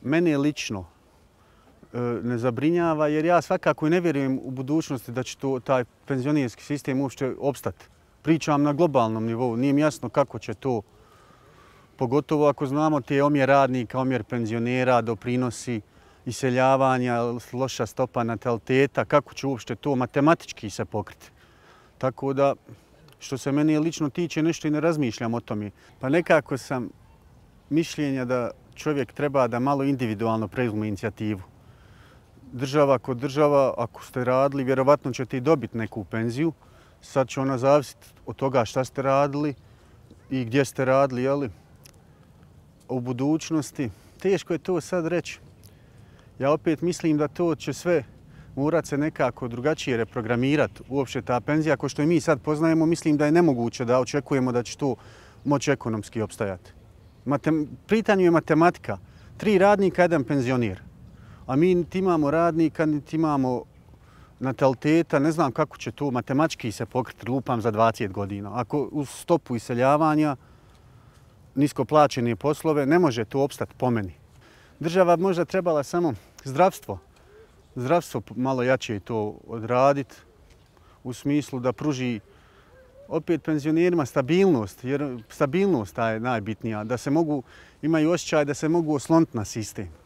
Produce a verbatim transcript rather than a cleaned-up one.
mene lično ne zabrinjava, jer ja svakako ne vjerujem u budućnosti da će to, taj penzionerski sistem uopće opstati. Pričam na globalnom nivou, nije mi jasno kako će to, pogotovo ako znamo te omjer radnika, omjer penzionera, doprinosi, iseljavanja, loša stopa nataliteta, kako će uopšte to matematički se pokriti. Tako da, što se mene lično tiče, nešto i ne razmišljam o tome. Pa nekako sam mišljenja da čovjek treba da malo individualno preuzme inicijativu. Država kod država, ako ste radili, vjerovatno ćete i dobiti neku penziju. Sad će ona zavisiti od toga šta ste radili i gdje ste radili, jeli? U budućnosti. Teško je to sad reći. Ja opet mislim da to će sve morat se nekako drugačije reprogramirati. Uopće ta penzija, ako što i mi sad poznajemo, mislim da je nemoguće da očekujemo da će to moći ekonomski opstajati. Pitanje je matematika. Tri radnika, jedan penzioner. A mi niti imamo radnika, niti imamo nataliteta, ne znam kako će to matematički se pokriti, lupam za dvadeset godina. Ako uz stopu iseljavanja, nisko plaćene poslove, ne može to opstati po meni. Država možda trebala samo zdravstvo. Zdravstvo malo jače to odraditi u smislu da pruži opet penzionerima stabilnost, jer stabilnost je najbitnija, da se mogu, imaju osjećaj da se mogu osloniti na sistem.